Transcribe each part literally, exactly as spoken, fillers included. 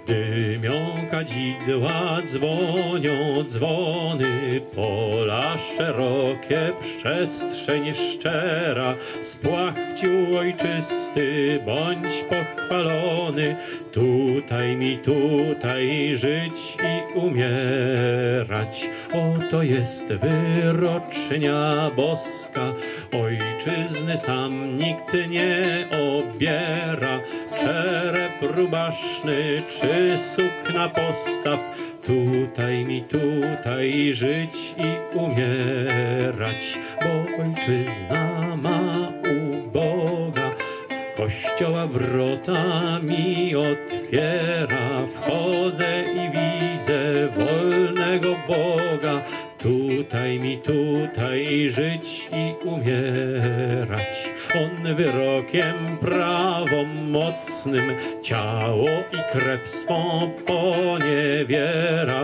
Dymią kadzidła, dzwonią dzwony, pola szerokie, przestrzeń szczera. Spłachciu ojczysty, bądź pochwalony, tutaj mi tutaj żyć i umierać. Oto jest wyrocznia boska, ojczyzny sam nikt nie obiera. Czerep rubaszny czy sukna postaw, tutaj mi tutaj żyć i umierać. Bo ojczyzna ma u Boga, kościoła wrota mi otwiera. Wchodzę i widzę wolnego Boga, tutaj mi tutaj żyć i umierać. On wyrokiem prawomocnym ciało i krew swą poniewiera.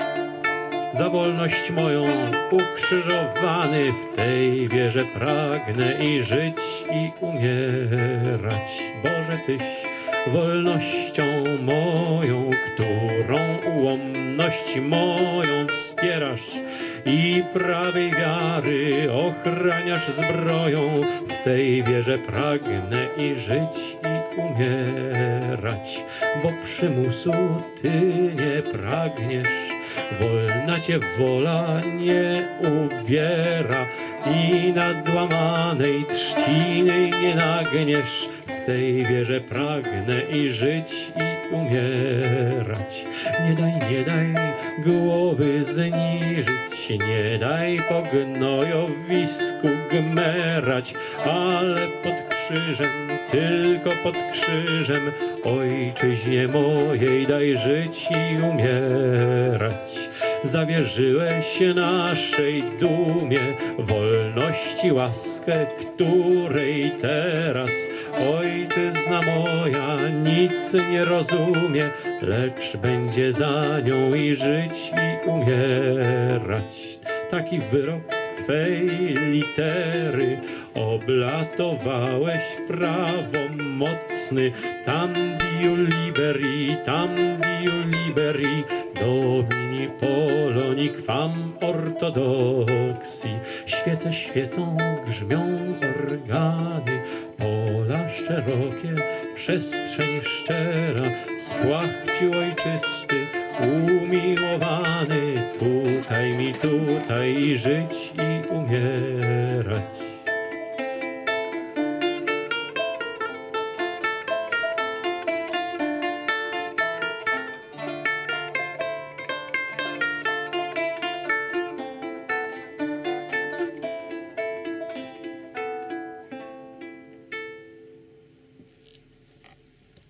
Za wolność moją ukrzyżowany, w tej wierze pragnę i żyć i umierać. Boże, Tyś wolnością moją, którą ułomność moją wspierasz i prawej wiary ochraniasz zbroją. W tej wierze pragnę i żyć i umierać, bo przymusu Ty nie pragniesz. Wolna Cię wola nie uwiera i nadłamanej trzciny nie nagniesz. W tej wierze pragnę i żyć i umierać. Nie daj, nie daj głowy zniżyć, nie daj po gnojowisku gmerać, ale pod krzyżem, tylko pod krzyżem, ojczyźnie mojej daj żyć i umierać. Zawierzyłeś naszej dumie wolności łaskę, której teraz ojczyzna moja nic nie rozumie, lecz będzie za nią i żyć i umierać. Taki wyrok Twej litery oblatowałeś prawomocny. Tam diu liberi, tam diu liberi, domini poloni quam ortodoxi. Świece świecą, grzmią organy, pola szerokie, przestrzeń szczera. Spłachciu ojczysty, umiłowany, tutaj mi tutaj żyć i umierać.